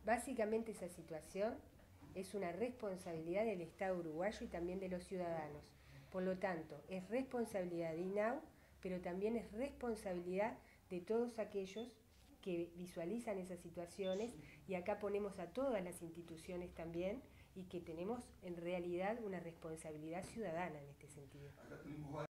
Básicamente esa situación es una responsabilidad del Estado uruguayo y también de los ciudadanos. Por lo tanto, es responsabilidad de INAU, pero también es responsabilidad de todos aquellos que visualizan esas situaciones, y acá ponemos a todas las instituciones también, y que tenemos en realidad una responsabilidad ciudadana en este sentido.